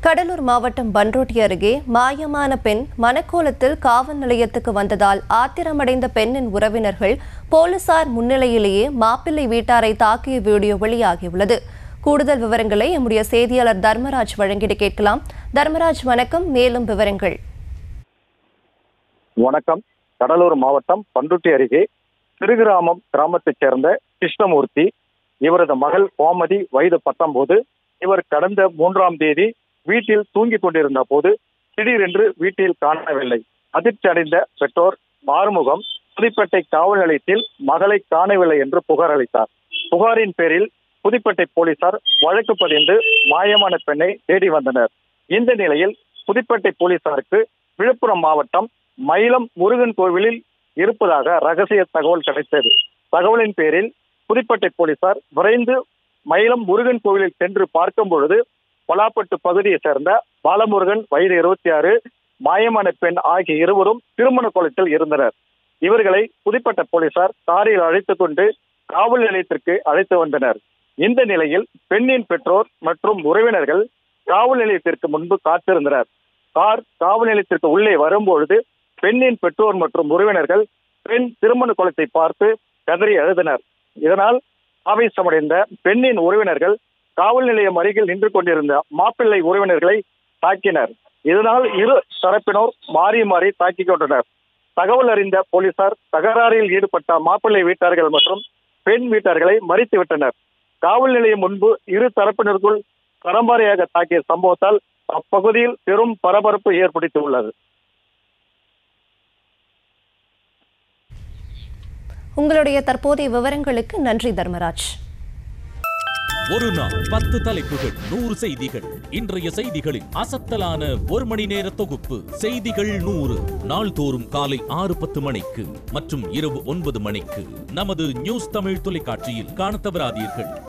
கடலூர் மாவட்டம் பன்ருட்டி அருகே மாயமான பெண் மணக்கோலத்தில் காவல் நிலையத்துக்கு வந்ததால் ஆத்திரமடைந்த பெண்ணின் உறவினர்கள் போலீசார் முன்னிலையிலேயே மாப்பிள்ளை வீட்டாரை தாக்கிய வீடியோ வெளியாகியுள்ளது. கூடுதல் விவரங்களை நம்முடைய செய்தியாளர் தர்மராஜ் வழங்கிட கேட்கலாம். தர்மராஜ் வணக்கம், மேலும் விவரங்கள். வணக்கம். கடலூர் மாவட்டம் பன்ருட்டி அருகே திருகிராமம் கிராமத்தைச் சேர்ந்த கிருஷ்ணமூர்த்தி, இவரது மகள் கோமதி வயது 19. இவர் கடந்த 3ஆம் தேதி வீட்டில் தூங்கிக் கொண்டிருந்த போது திடீரென்று வீட்டில் காணவில்லை. அதிர்ச்சி அடைந்த பெற்றோர் ஆறுமுகம் புதுப்பேட்டை காவல் நிலையத்தில் மகளை காணவில்லை என்று புகார் அளித்தார். புகாரின் பேரில் புதுப்பேட்டை போலீசார் வழக்கு பதிந்து மாயமான பெண்ணை தேடி வந்தனர். இந்த நிலையில் புதுப்பேட்டை போலீசாருக்கு விழுப்புரம் மாவட்டம் மயிலம் முருகன் கோவிலில் இருப்பதாக ரகசிய தகவல் கிடைத்தது. தகவலின் பேரில் புதுப்பேட்டை போலீசார் விரைந்து மயிலம் முருகன் கோவிலில் சென்று பார்க்கும் பொழுது பலாப்பட்டு பகுதியைச் சேர்ந்த பாலமுருகன் வயது 26, மாயமான பெண் ஆகிய இருவரும் திருமண கோலத்தில் இருந்தனர். இவர்களை புதுப்பேட்டை போலீசார் காரில் அழைத்துக் கொண்டு காவல் நிலையத்திற்கு அழைத்து வந்தனர். இந்த நிலையில் பெண்ணின் பெற்றோர் மற்றும் உறவினர்கள் காவல் நிலையத்திற்கு முன்பு காத்திருந்தனர். காவல் நிலையத்திற்கு உள்ளே வரும்பொழுது பெண்ணின் பெற்றோர் மற்றும் உறவினர்கள் பெண் திருமண கோலத்தை பார்த்து கதறி அழுதனர். இதனால் ஆவேசமடைந்த பெண்ணின் உறவினர்கள் காவல் நிலையம் அருகில் நின்று கொண்டிருந்த மாப்பிள்ளை உறவினர்களை தாக்கினர். இதனால் இரு தரப்பினோர் மாறி மாறி தாக்கிக் கொண்டனர். தகவல் அறிந்த போலீசார் தகராறில் ஈடுபட்ட மாப்பிள்ளை வீட்டார்கள் மற்றும் பெண் வீட்டார்களை மறித்து விட்டனர். காவல் நிலையம் முன்பு இரு தரப்பினருக்குள் பரம்பரையாக தாக்கிய சம்பவத்தால் அப்பகுதியில் பெரும் பரபரப்பு ஏற்படுத்தியுள்ளது. உங்களுடைய தற்போதைய விவரங்களுக்கு நன்றி தர்மராஜ். ஒரு நாள் 10 தலைப்புகள் 100 செய்திகள். இன்றைய செய்திகளின் அசத்தலான 1 மணி நேர தொகுப்பு செய்திகள் 100 நாள்தோறும் காலை 6:10 மணிக்கு மற்றும் இரவு 9 மணிக்கு நமது நியூஸ் தமிழ் தொலைக்காட்சியில் காணத் தவறாதீர்கள்.